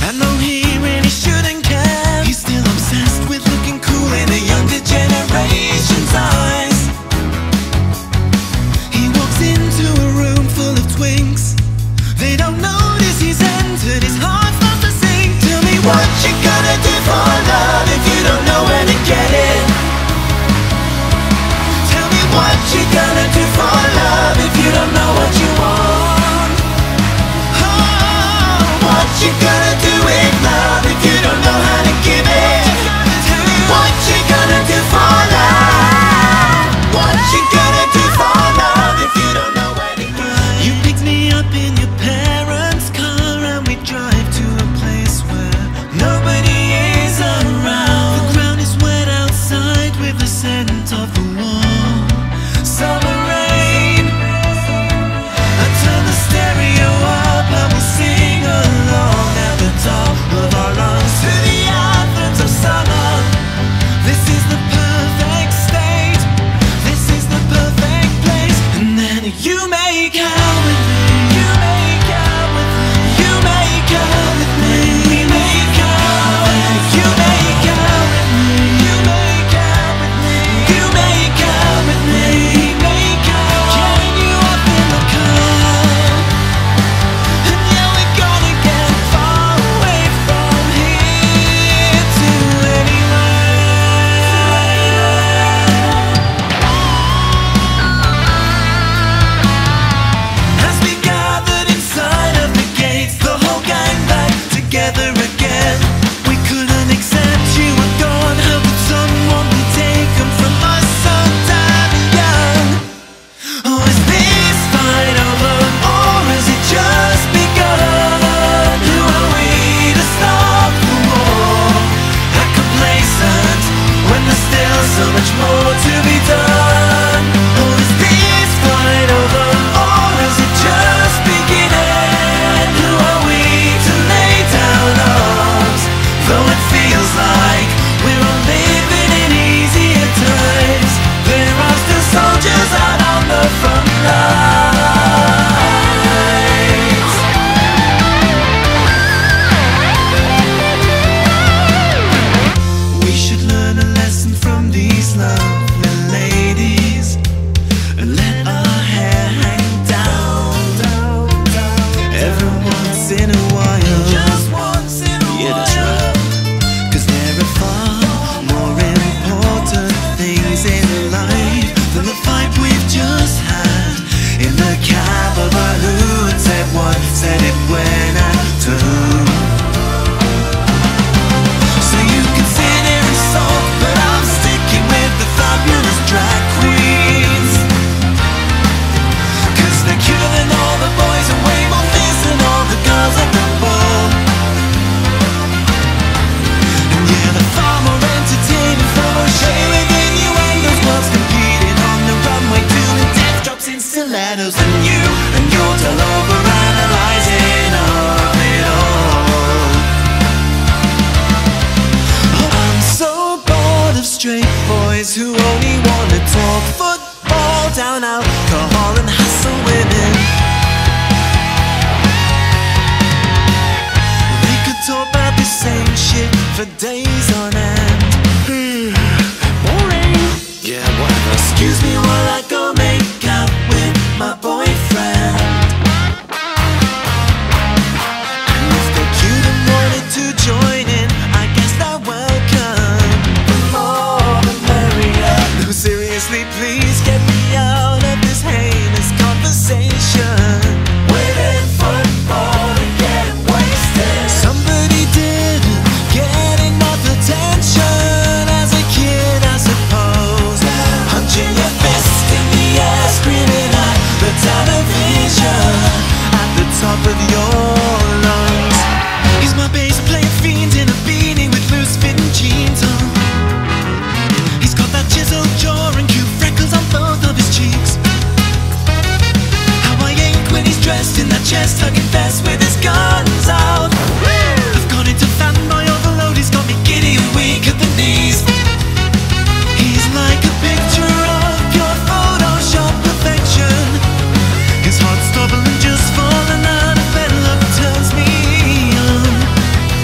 I know he really shouldn't care. He's still obsessed with looking cool in a younger generation's eyes. He walks into a room full of twinks. They don't notice he's entered. His heart starts to sing. Tell me what you gonna do for love if you don't know where to get it. Tell me what you gonna do for love if you don't know what you want. Oh, what you gonna do with love if you don't know how to give it. Tell me what you gonna do for love. What you gonna do for love if you don't know where to give it. You picked me up in your parents' car and we drive to a place where nobody is around. The ground is wet outside with the scent of the warm summer rain. I turn the stereo up and we sing along at the top of our lungs to the anthems of summer. This is the perfect state. This is the perfect place. And then you make out with me. You make out with me. You make out with me. We make out. You make out with me. You make out with me. You make out with me. Make out. Getting you up in the car. And yeah, we're gonna get far away from here to anywhere. As we gathered inside of the gates, the whole gang back together again. We couldn't accept you were gone. How could someone be taken from us so damn young? Oh, is this fight over or has it just begun? Who are we to stop the war? Act complacent when there's still so much more to be done. Oh, is this fight over or is it just beginning? Who are we to lay down arms? Though it feels like we're all living in easier times, there are still soldiers out on the front lines. We should learn a lesson from these lovely ladies and let our hair hang down every once in a while. Just once in a while. Yeah, that's right. 'Cause there are far more important things in life than the fight we've just had in the cab of a hood. Said what, said it when I turned. So you can sit here and sulk, but I'm sticking with the fabulous drag queens. 'Cause they're cuter than all the boys and way more fierce than all the girls at the ball. And yeah, they're far more entertaining, far more shady with innuendos, whilst competing on the runway, doing death drops in stilettos. And you're all over analyzing of it all. I'm so bored of straight boys who only wanna talk football, down alcohol and hustle women. They could talk about the same shit for days on end. Boring. Yeah, whatever. Excuse me while I go make out with my boyfriend. And if they're cute and wanted to join in, I guess they're welcome. The more the merrier. No, seriously, please get me out of this heinous conversation. Waiting football and getting wasted. Somebody didn't get enough attention as a kid, I suppose. Punching your fist in the air, screaming at the television at the top of your lungs. He's my bass playing fiend in a beanie with loose fitting jeans on. He's got that chiseled jaw and cute freckles on both of his cheeks. How I ache when he's dressed in that chest hugging vest with his guns out. I've gone into fanboy overload, he's got me giddy and weak at the knees. He's like a picture of pure Photoshop perfection. His heart's stubborn and just falling out of wedlock turns me on.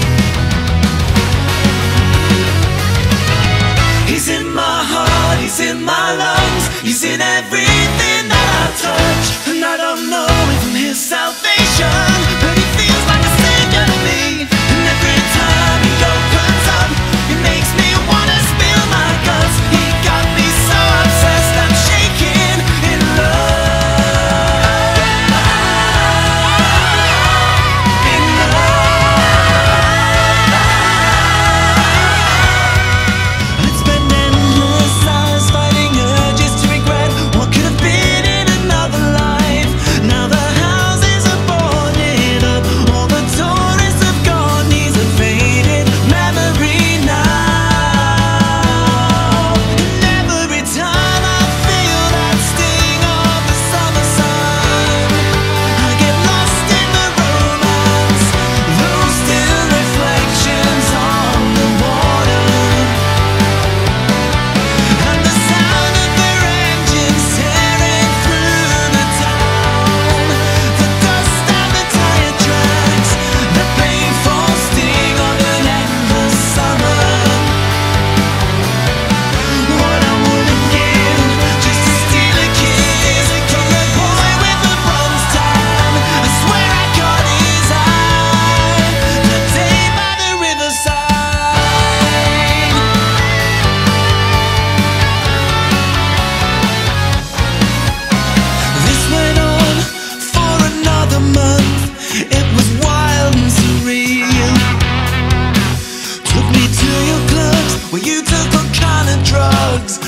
drugs.